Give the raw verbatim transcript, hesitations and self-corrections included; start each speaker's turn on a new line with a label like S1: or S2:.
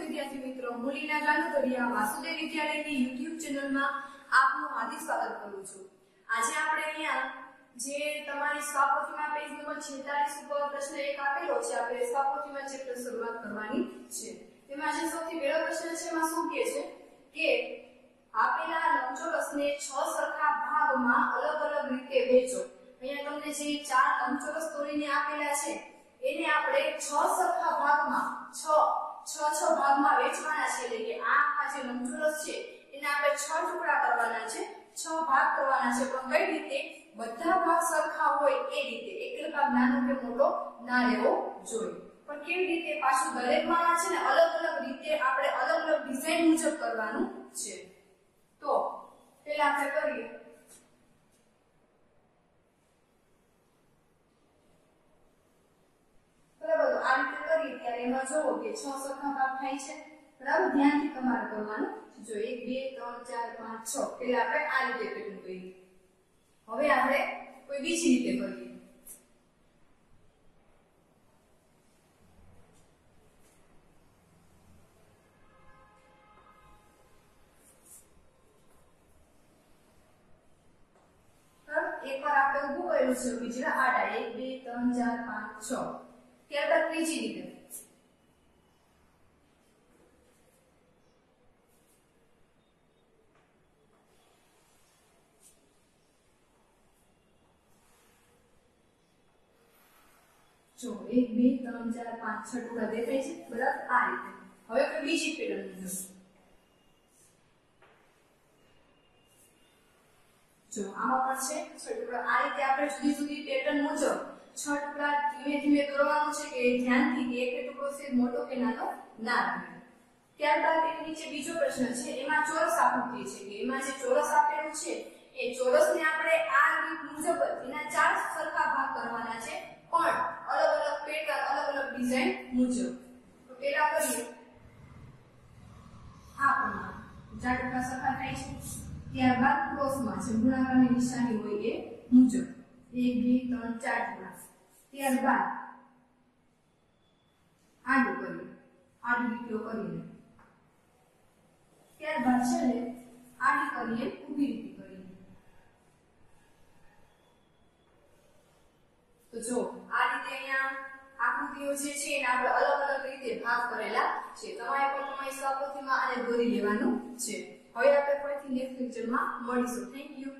S1: વિદ્યાર્થી મિત્રો, મુલીના ગાનોદરિયા વાસુદેવ વિદ્યાલયની યુટ્યુબ ચેનલમાં આપનું હાર્દિક સ્વાગત કરું છું। આજે આપણે અહીંયા જે તમારી સ્વપ્રતિમા પેજ નંબર છેતાલીસ ઉપર પ્રશ્ન એક આપેલો છે, આપણે સ્વપ્રતિમા ચેપ્ટર શરૂઆત કરવાની છે। તેમાં જે સૌથી પહેલો પ્રશ્ન છે એમાં શું કહે છે કે આપેલા લંબચોરસને છ સરખા ભાગમાં અલગ અલગ રીતે વહેંચો। અહીંયા તમને જે ચાર લંબચોરસ દોરીને આપેલા છે એને આપણે છ સરખા ભાગમાં છ છ છ ભાગમાં વહેંચવાના છે, એટલે કે આ આખા જે લંબચોરસ છે એને આપણે છ ટુકડા કરવાના છે, છ ભાગ કરવાના છે। પણ કઈ રીતે? બધા ભાગ સરખા હોય એ રીતે, એક ભાગ નાનો કે મોટો ના રહેવો જોઈએ। પણ કેવી રીતે? પાછું દરેકમાં છે ને અલગ અલગ રીતે આપણે અલગ અલગ ડિઝાઇન મુજબ કરવાનું છે। તો પહેલા આપણે કરીએ બરાબર, આ રીતે કરીએ ત્યારે એમાં જોવો કે છ સરખા ભાગ થાય છે, બરાબર? ધ્યાનથી તમારે કરવાનું જો એક બે ત્રણ ચાર પાંચ છ, પહેલા આપણે આ રીતે પેટર્ન કરીએ। હવે આપણે કોઈ બીજી રીતે કરીએ। એકવાર આપણે ઊભું કરેલું છે, બીજા આડા એક બે ત્રણ ચાર પાંચ છ, ત્યારબાદ ત્રીજી રીતે જો એક બે ત્રણ ચાર પાંચ છ ટુકડા દેખાય છે, બરાબર? આ રીતે હવે આપણે બીજી પેટર્ન જોઈશું। જો આમાં પણ છે છ ટુકડા, આ રીતે આપણે જુદી જુદી પેટર્ન મુજબ છ ટુકડા ધીમે ધીમે દોરવાનું છે કે ધ્યાનથી કે એક ટુકડો છે મોટો કે નાનો ના રહે। ત્યારબાદ એની નીચે બીજો પ્રશ્ન છે, એમાં ચોરસ આકૃતિ છે કે એમાં જે ચોરસ આપેલું છે એ ચોરસને આપણે આ રીત મુજબ એના ચાર સરખા ભાગ કરવાના છે, પણ અલગ અલગ પેટર્ન અલગ અલગ ડિઝાઇન મુજબ। તો પહેલા કરીએ આ પ્રમાણે ચાર ટુકડા સરખા થાય છે, ત્યારબાદ ક્રોસમાં છે ગુણાકારની નિશાની હોય એ મુજબ એક બે ત્રણ ચાર ટુકડા, ત્યારબાદ આડું કરીએ, આડી લીટીઓ કરીએ, ત્યારબાદ છેલ્લે આડી કરીએ, ઊભી લીટી કરીએ। તો જો આ રીતે અહીંયા આકૃતિઓ જે છે એને આપણે અલગ અલગ રીતે ભાગ કરેલા છે, તમારે પણ તમારી સ્વપ્રતિમા આને દોરી લેવાનું છે। હવે આપણે ફરીથી નેક્સ્ટ લેક્ચરમાં મળીશું। Thank you.